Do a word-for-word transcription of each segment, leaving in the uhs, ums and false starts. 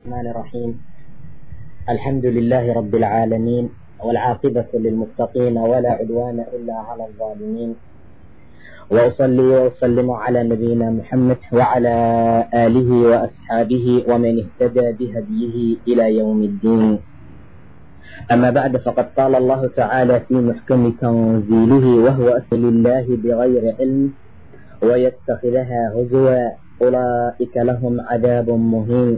الرحمن الرحيم. الحمد لله رب العالمين، والعاقبة للمتقين ولا عدوان إلا على الظالمين، وأصلي وأسلم على نبينا محمد وعلى آله وأصحابه ومن اهتدى بهديه إلى يوم الدين. أما بعد، فقد قال الله تعالى في محكم تنزيله: وهو أسأل الله بغير علم ويتخذها هزوا أولئك لهم عذاب مهين.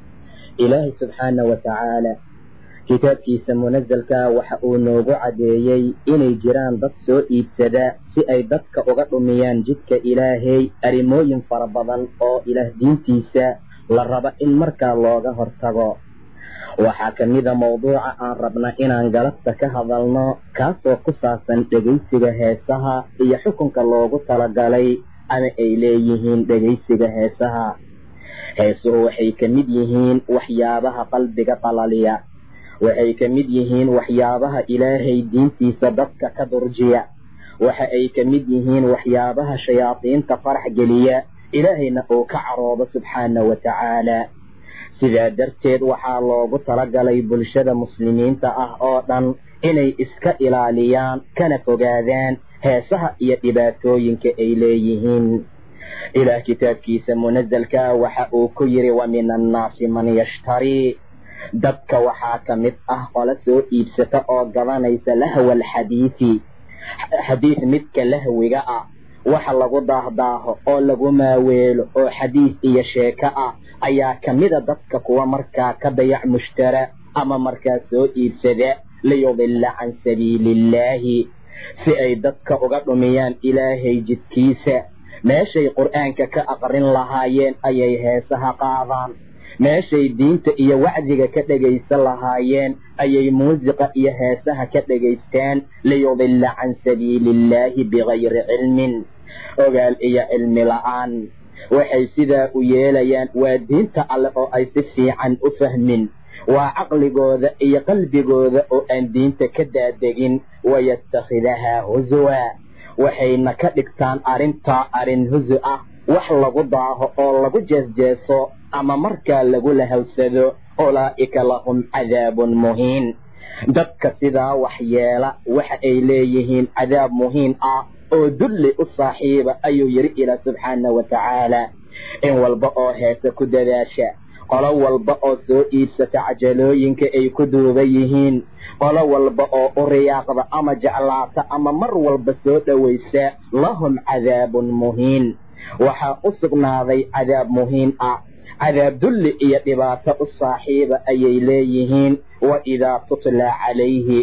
إلهي سبحانه وتعالى kitaabkiisa munazalka waxa uu noogu cadeeyey inay jiraan dad soo iibsada si ay dadka uga dhumiyaan jidka ilaahay arrimooyin fara badan oo ilaah diintiisa la raba in markaa looga hortago. waxaa ka mida mawduuca aan rabna inaan galabta ka hadalno, kaasoo ku saabsan dhegaysiga heesaha iyo xukunka loogu talagalay ama ay leeyihiin dhegaysiga heesaha. heesuhu waxay ka mid yihiin waxyaabaha qalbiga qalaliya, waxay ka mid yihiin waxyaabaha ilaahay diintiisa dadka ka durjiya, waxa ay ka mid yihiin waxyaabaha shayaadiinta farax geliya, ilaahayna uu ka caroodo subxaana wa tacaala. sidaa darteed waxaa loogu talagalay bulshada muslimiinta ah oo dhan inay iska ilaaliyaan kana fogaadaan heesaha iyo dhibaatooyinka ay leeyihiin. ilaah kitaabkiisa munazalka waxa uu ku yidhi: wa min annaasi man yashtarii, dadka waxaa ka mid ah ola soo iibsata oo gadanaysa lahwa alxadiidi, xadiid midka lahwiga ah, waxa lagu daahdaaho oo lagu maaweelo oo xadiid iyo sheeko ah ayaa ka mida dadka kuwa markaa ka bayac mushtara ama markaa soo iibsada liyudilla can sabiilillaahi, si ay dadka uga dhumiyaan ilaahay jidkiisa. meeshay qur'aanka ka aqrin lahaayeen ayay heesaha qaadaan, meeshay diinta iyo wacdiga ka dhegaysan lahaayeen ayay muusiqa iyo heesaha ka dhegaystaan liyudilla can sabiilillaahi bigayri cilmin, ogaal iyo cilmi la'aan. waxay sidaa u yeelayaan waa diinta alle oo ay si fiican u fahmin, waa caqligooda iyo qalbigooda oo aan diinta ka daadegin. wayatakhidahaa huzwa, waxayna ka dhigtaan arrintaa arrin huzu ah, wax lagu daaho oo lagu jeesjeeso ama markaa lagu lahawsado. ulaa'ika lahum cadaabun muhiin, dadka sidaa wax yeela waxa ay leeyihiin cadaab muhiin ah oo dulli u saaxiiba, ayuu yidhi ilaah subxaana wa tacaala. in walba oo heese ku dadaasha, qolo walba oo soo iibsata cajalooyinka ay ku duuban yihiin, qolo walba oo u riyaaqda ama jeclaata ama mar walba soo dhowaysa, lahum cadaabun muhiin, waxaa u sugnaaday cadaab muhiin ah, cadaab dulli iyo dhibaato u saaxiiba ayay leeyihiin. wa idaa tutlaa calayhi,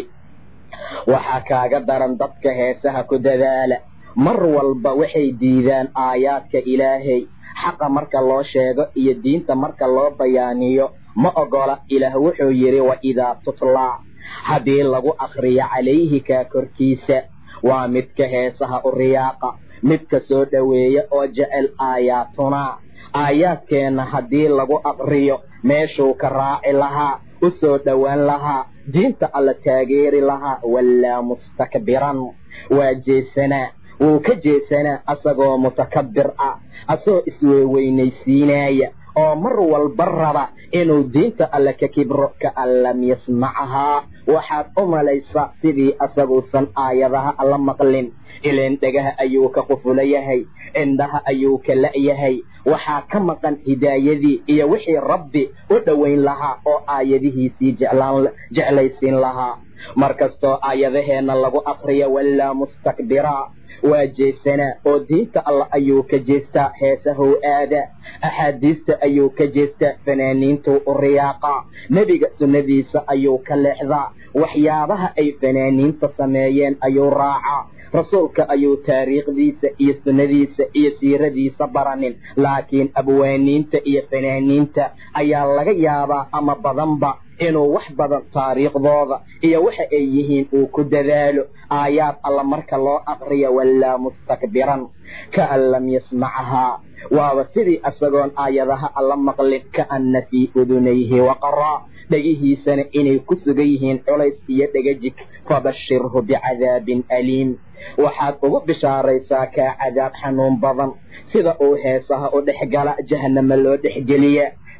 waxaa kaaga daran dadka heesaha ku dadaala, mar walba waxay diidaan aayaadka ilaahay, xaqa marka loo sheego iyo diinta marka loo bayaaniyo ma ogola. ilaah wuxuu yidhi: wa idaa tutlaa, haddii lagu akhriyo calayhi kaa korkiisa, waa midka heesaha u riyaaqa, midka soo dhoweeya oo jecel aayaatuna, aayaadkeenna haddii lagu aqriyo meeshuu ka raaci lahaa, u soo dhowaan lahaa, diinta alla taageeri lahaa, wallaa mustakbiran, waa jeesanaa, wuu ka jeesanaa asagoo mutakabbir ah, asagoo isweeweynaysiinaya oo mar walba raba inuu diinta alle ka kibro. kaan lam yasmacahaa, waxaad u malaysa sidii asaguusan aayadaha alla maqlin, ileen dhagaha ayuu ka qufula yahay, indhaha ayuu ka la'yahay, waxaa ka maqan hidaayadii iyo wixii rabbi u dhowayn lahaa oo aayadihiisii jeclaan jeclaysiin lahaa. markastoo aayadaheenna lagu aqriyo wallaa mustakbiraa, waa jeesanaa oo diinta alla ayuu ka jeestaa, heesahow aada, axaadiista ayuu ka jeestaa, fanaaniintuu u riyaaqaa, nebiga sunnadiisa ayuu ka leexdaa, waxyaabaha ay fanaaniinta sameeyeen ayuu raacaa, rasuulka ayuu taariikhdiisa iyo sunnadiisa iyo siiradiisa baranin. laakiin abwaaniinta iyo fanaaniinta ayaa laga yaabaa ama badanba inuu wax badan taariikhdooda iyo waxa ay yihiin uu ku dadaalo. aayaad alla marka loo aqriyo wallaa mustakbiran, kaan lam yasmacahaa, waaba sidii asagoon aayadaha alla maqlin, kaanna fii udunayhi waqaraa, dhegihiisana inay ku sugan yihiin culays iyo dhegajig. fabashirhu bicadaabin aliim, waxaad ugu bishaaraysaa kaa cadaab xanuun badan, sida uu heesaha u dhex gala jahannama loo dhexgeliya,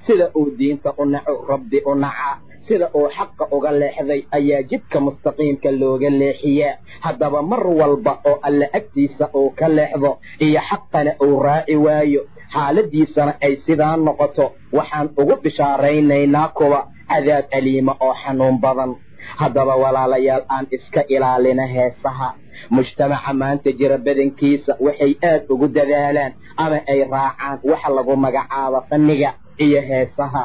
sida uu diinta u naco rabbi u naca sida uu xaqa uga leexday ayaa jidka mustaqiimka looga leexiyaa haddaba mar walba oo alle agtiisa uu ka leexdo iyo xaqana uu raaci waayo xaaladiisana ay sidaa noqoto waxaan ugu bishaaraynaynaa kuwa cadaab aliima oo xanuun badan haddaba walaalayaal aan iska ilaalina heesaha mujtamaca maanta jira badankiisa waxay aad ugu dadaalaan ama ay raacaan waxa lagu magacaabo fanniga iyo heesaha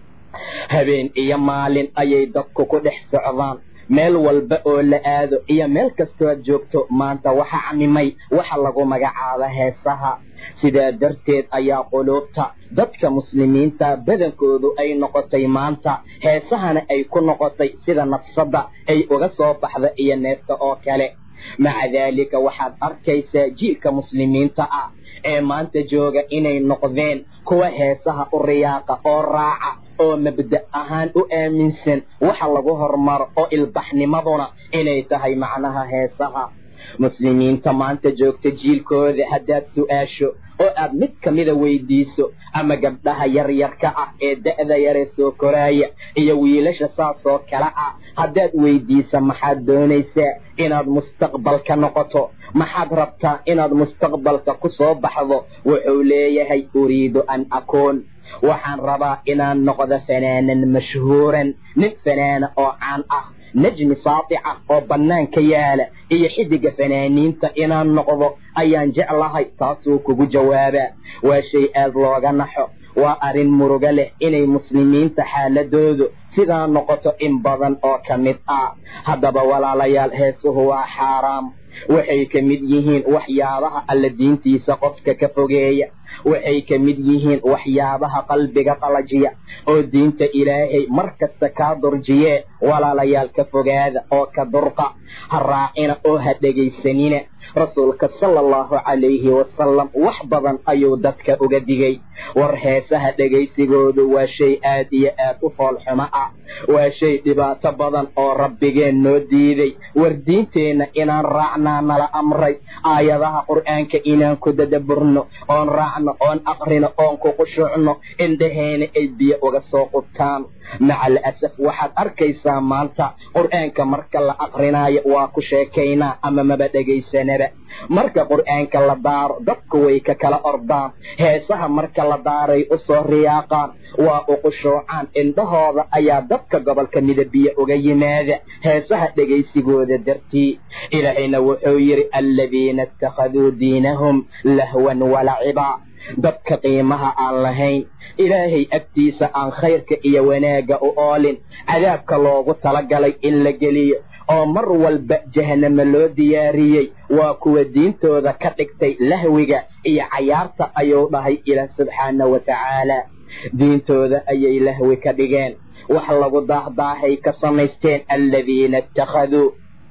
habeen iyo maalin ayay dadku ku dhex socdaan meel walba oo la aado iyo meel kastoo aad joogto maanta waxa camimay waxa lagu magacaabo heesaha sidaa darteed ayaa quluubta dadka muslimiinta badankoodu ay noqotay maanta heesahana ay ku noqotay sida nafsadda ay uga soo baxda iyo neefta oo kale maca daalika waxaad arkaysaa jiilka muslimiinta ah ee maanta jooga inay noqdeen kuwa heesaha u riyaaqa oo raaca oo mabda ahaan u aaminsan waxa lagu hormaro oo ilbaxnimaduna inay tahay macnaha heesaha muslimiinta maanta joogta jiilkooda haddaad su'aasho oo aad mid ka mida weydiiso ama gabdhaha yaryarka ah ee da'da yare soo koraaya iyo wiilasha saasoo kale ah haddaad weydiisa maxaad doonaysaa inaad mustaqbalka noqoto maxaad rabtaa inaad mustaqbalka ku soo baxdo wuxuu leeyahay uriidu an akuun waxaan rabaa inaan noqdo fanaanan mashhuuran nin fanaana oo caan ah najmi saatica oo bannaanka yaala iyo xidiga fanaaniinta inaan noqdo ayaan jeclahay taasuu kugu jawaabaa waa shay aad looga naxo waa arrin muruga leh inay muslimiinta xaaladoodu sidaa noqoto in badan oo ka mid ah haddaba walaalayaal heesuhu waa xaaraam waxay ka mid yihiin waxyaabaha alla diintiisa qofka ka fogeeya waxay ka mid yihiin waxyaabaha qalbiga qalajiya oo diinta ilaahay mar kasta kaa durjiyee walaalayaal ka fogaada oo ka durqa ha raacina oo ha dhegaysanina rasuulka sala allahu calayhi wasalam wax badan ayuu dadka uga digay war heesaha dhegaysigoodu waa shay aad iyo aad u foolxumo ah waa shay dhibaato badan oo rabbigeen noo diiday war diinteenna inaan raacnaa nala amray aayadaha qur'aanka inaan ku dadaburno oon raacno oon aqrino oon ku qushuucno indhaheena ay biyo uga soo qubtaan maca alasaf waxaad arkaysaa maanta qur'aanka marka la aqrinaayo waa ku sheekaynaa ama maba dhegaysanaba marka qur'aanka la daaro dadku way ka kala ordaan heesaha marka la daaray u soo riyaaqaan waa u qushuucaan indhahooda ayaa dadka gobolka midabiya uga yimaada heesaha dhegaysigooda dartii ilaahayna wuxuu yidhi aladiina ittakhaduu diinahum lahwan walaciba dadka qiimaha aan lahayn ilaahay agtiisa aan khayrka iyo wanaagga u oolin cadaabka loogu talagalay in la geliyo oo mar walba jahanamo loo diyaariyey waa kuwa diintooda ka dhigtay lahwiga iyo cayaarta ayuu dhahay ilaah subxaana wa tacaala diintooda ayay lahwi ka dhigeen wax lagu daahdaahay ka samaysteen aladiina ittakhaduu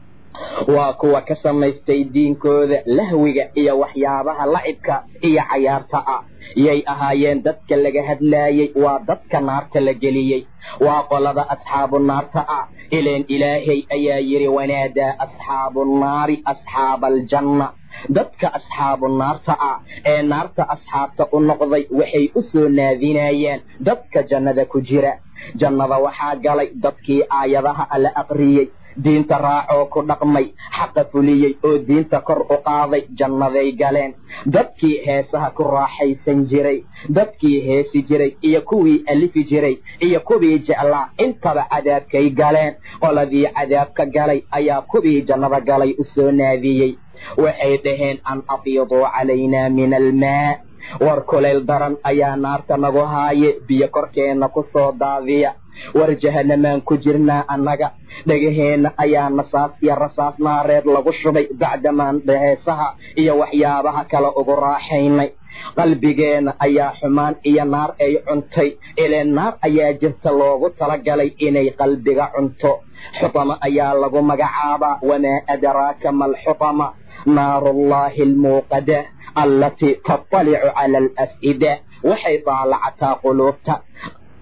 waa kuwa ka samaystay diinkooda lahwiga iyo waxyaabaha lacibka iyo cayaarta ah yay ahaayeen dadka laga hadlaayey waa dadka naarta la geliyey waa qolada asxaabu naarta ah ileen ilaahay ayaa yidhi wanaadaa asxaabu nnaari asxaaba aljanna dadka asxaabu naarta ah ee naarta asxaabta u noqday waxay u soo naadinayaan dadka jannada ku jira jannada waxaa galay dadkii aayadaha alla aqriyey diinta raacoo ku dhaqmay xaqa fuliyey oo diinta kor u qaaday jannaday galeen dadkii heesaha ku raaxaysan jiray dadkii heesi jiray iyo kuwii alifi jiray iyo kuwii jeclaa intaba cadaabkay galeen qoladii cadaabka galay ayaa kuwii jannada galay u soo naadiyey waxay dhaheen an afiiduu calaynaa min almaa war kulayl daran ayaa naarta nagu haaye biyo korkeenna ku soo daadiya war jahanamaan ku jirnaa annaga dhegaheenna ayaa nasaas iyo rasaas naareed lagu shubay bacdamaan heesaha iyo waxyaabaha kale ugu raaxaynay qalbigeenna ayaa xumaan iyo naar ay cuntay ileen naar ayaa jirta loogu talagalay inay qalbiga cunto xutama ayaa lagu magacaabaa wamaa adraaka malxutama naarullaahi almuuqada allatii tattalicu cala alaf'ida waxay daalacataa quluubta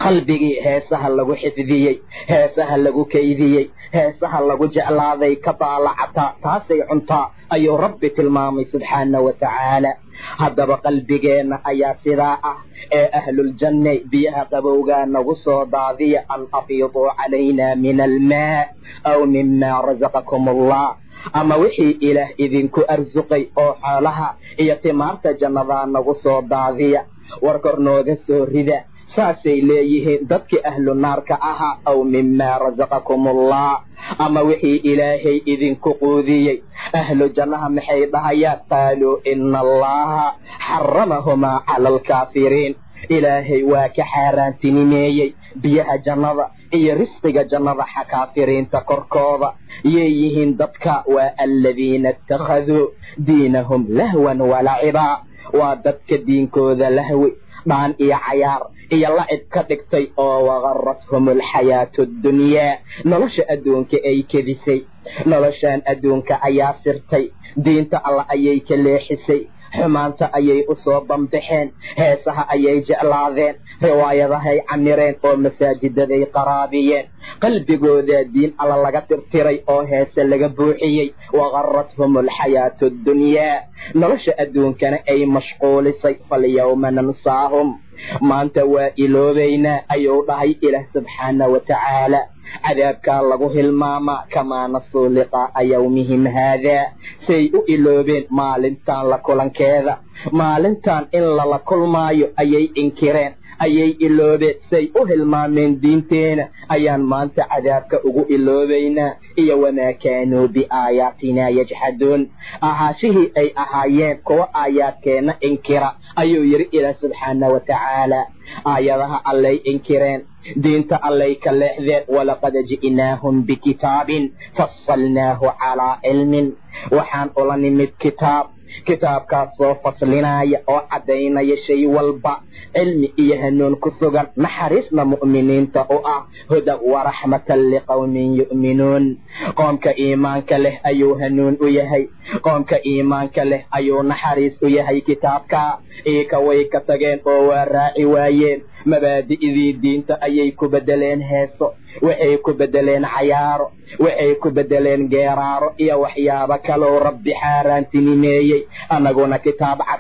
qalbigii heesaha lagu xifdiyey, heesaha lagu kaydiyey, heesaha lagu jeclaaday ka daalacataa taasay cuntaa ayuu rabbi tilmaamay subxaana wa tacaala. haddaba qalbigeenna ayaa sidaa ah ee ahluljanne biyaha qabowgaa nagu soo daadiya an afiiduu calaynaa min almaa aw mimaa rasaqakum allah, ama wixii ilaah idinku arsuqay oo xoolaha iyo timaarta jannadaa nagu soo daadiya, war kor nooga soo rida. saasay leeyihiin dadkii ahlu naarka ahaa, aw mimaa rasaqakum allah, ama wixii ilaahay idinku quudiyey. ahlu jannaha maxay dhahayaan? qaaluu ina allaha xaramahumaa cala alkaafiriin, ilaahay waa ka xaaraantinimeeyey biyaha jannada iyo risqiga jannada kaafiriinta korkooda. yeeyihiin dadka waa aladiina ittakhaduu diinahum lahwan walacibaa, waa dadka diinkooda lahwi, dhaan iyo cayaar iyo lacib ka dhigtay, oo wagarathum alxayaatu addunyaa, nolosha adduunka ay kedisay. noloshaan adduunka ayaa sirtay, diinta allah ayay ka leexisay, xumaanta ayay u soo bambaxeen, heesaha ayay jeclaadeen, riwaayadahay camireen oo masaajidaday qaraabiyeen. qalbigooda diin alla laga tirtiray oo heese laga buuxiyey. wagarathum alxayaatu addunyaa, nolosha adduunkana ay mashquulisay. falyawma nansaahum, maanta waa iloobaynaa ayuu dhahay ilaah subxaana wa tacaala. cadaabkaa lagu hilmaamaa kamaa nasuu liqaa'a yawmihim haadaa, say u iloobeen maalintan la kulankeeda. maalintan in lala kulmaayo ayay inkireen, ayay iloobeen. say u hilmaameen diinteena ayaan maanta cadaabka ugu iloobaynaa. iyo wamaa kaanuu biaayaatinaa yajxaduun, ahaashihii ay ahaayeen kuwa aayaadkeenna inkira ayuu yidhi ilaah subxaana wa tacaala. aayadaha allay inkireen, diinta allay ka leexdeen. walaqad ji'naahum bikitaabin fasalnaahu calaa cilmin, waxaan ula nimid kitaab, kitaabkaas soo faslinaya oo caddaynaya shay walba, cilmi iyo hanuun ku sugan, naxariisna mu'miniinta u ah, hudan waraxmatan liqowmin yu'minuun. qoomka iimaanka leh ayuu hanuun u yahay, qoomka iimaanka leh ayuu naxariis u yahay kitaabka. iika way ka tageen oo waa raaci waayeen, mabaadi'dii diinta ayay ku beddeleen heeso, waxay ku beddeleen cayaaro, waxay ku beddeleen geeraaro iyo waxyaabo kaloo rabbi xaaraantinimeeyey. annaguna kitaab cad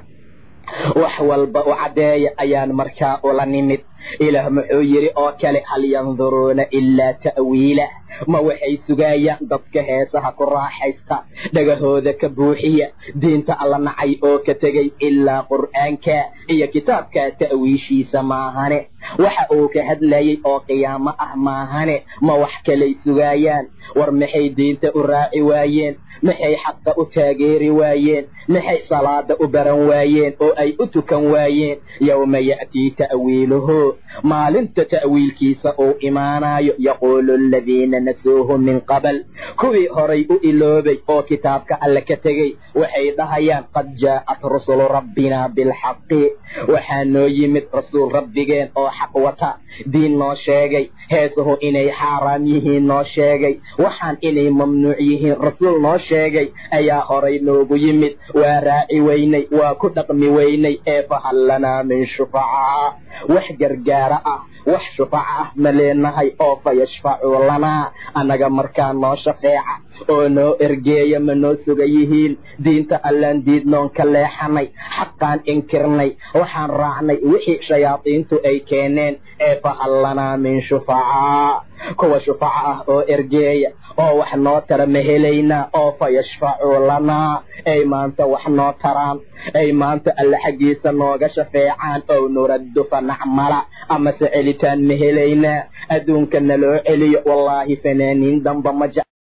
wax walba u caddeeya ayaan markaa ula nimid. ilaah muxuu yidhi oo kale? hal yanduruuna ilaa ta'wiilah, ma waxay sugayaan dadka heesaha ku raaxaysta, dhagahooda ka buuxiya, diinta alla nacay oo ka tegay, ilaa qur'aanka iyo kitaabka ta'wiishiisa maahane. waxa uu ka hadlayey oo qiyaamo ah maahane, ma wax kalay sugayaan? war maxay diinta u raaci waayeen? maxay xaqa u taageeri waayeen? maxay salaada u baran waayeen oo ay u tukan waayeen? yowma ya'tii ta'wiiluhu, maalinta ta'wiilkiisa uu imaanayo. yaquulu aladiina nasuuhu min qabl, kuwii horay u iloobay oo kitaabka alle ka tegey waxay dhahayaan qad jaa'at rusulu rabbina bilxaqi, waxaa noo yimid rasuul rabbigeen oo xaq wata, diin noo sheegay, heesuhu inay xaaraam yihiin noo sheegay, waxaan inay mamnuuc yihiin rasuul noo sheegay ayaa horay noogu yimid. waa raaci weynay, waa ku dhaqmi weynay. ee fahal lanaa min shufacaa, wax gargaara ah, wax shufaca ah ma leenahay oo fa yashfacuu lanaa, annaga markaa noo shafeeca oo noo ergeeya ma noo suga yihiin? diinta allaan diidnoon ka leexanay, xaqaan inkirnay, waxaan raacnay wixii shayaadiintu ay keeneen. ee fahal lanaa min shufacaa, kuwa shufaca ah oo ergeeya oo wax noo tara ma helaynaa oo fa yashfacuu lanaa, ay maanta wax noo taraan, ay maanta alle xaggiisa nooga shafeecaan. ow nuraddu fa nacmala, amase celitaan ma helaynaa, adduunka naloo celiyo. wallaahi fanaaniin damba ma